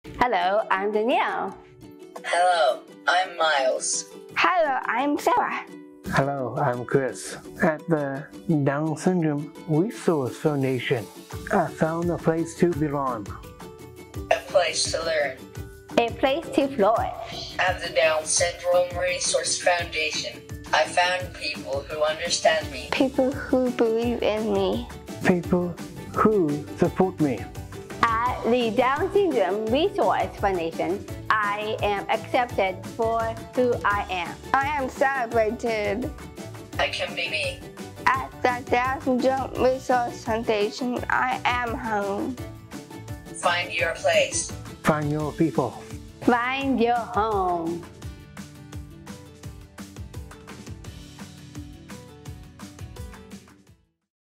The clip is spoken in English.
Hello, I'm Danielle. Hello, I'm Miles. Hello, I'm Sarah. Hello, I'm Chris. At the Down Syndrome Resource Foundation, I found a place to belong. A place to learn. A place to flourish. At the Down Syndrome Resource Foundation, I found people who understand me. People who believe in me. People who support me. At the Down Syndrome Resource Foundation, I am accepted for who I am. I am celebrated. I can be me. At the Down Syndrome Resource Foundation, I am home. Find your place. Find your people. Find your home.